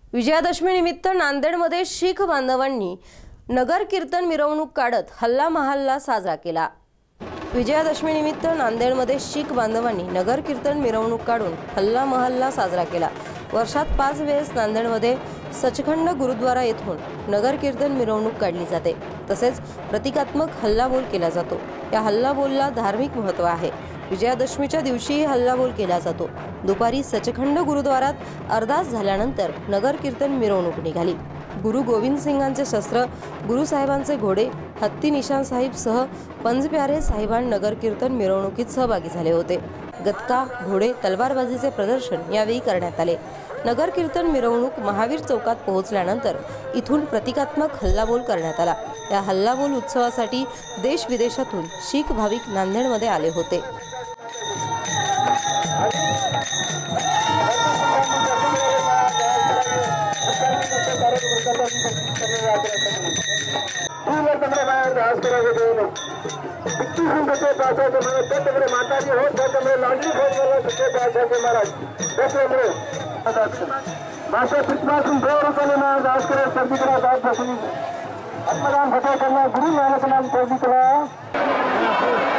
विजयादशमी निमित्त नांदेडमध्ये शीख बांधवांनी नगर कीर्तन मिरवणूक काढत हल्ला महल्ला साजरा केला। विजयादशमी निमित्त नांदेडमध्ये शीख बांधवांनी नगर कीर्तन मिरवणूक काढून हल्ला महल्ला साजरा केला। वर्षात 5 वेळेस नांदेडमध्ये सचखंड गुरुद्वारा येथून नगर कीर्तन मिरवणूक काढली जाते। तसेच प्रतिकात्मक हल्लाबोल केला जातो। या हल्लाबोलला धार्मिक महत्त्व आहे। विजयादशमीच्या दिवशी हल्लाबोल केला जातो। दुपारी सचखंड गुरुद्वारात अरदास झाल्यानंतर नगर कीर्तन मिरवणूक निघाली। गुरु गोविंद सिंगांचे शस्त्र, गुरु साहेबांचे घोडे, हत्ती निशान साहिब सह पंजप्यारे साहिबान नगर कीर्तन मिरवणुकीत सहभागी झाले होते। गतका, घोडे, तलवारबाजीचे प्रदर्शन यावेळी करण्यात आले। नगर कीर्तन मिरवणूक महावीर चौकात पोहोचल्यानंतर इथून प्रतिकात्मक हल्लाबोल करण्यात आला। या हल्लाबोल उत्सवासाठी देश विदेशातून शीख भाविक नांदेडमध्ये आले होते। गुरु नानक नाम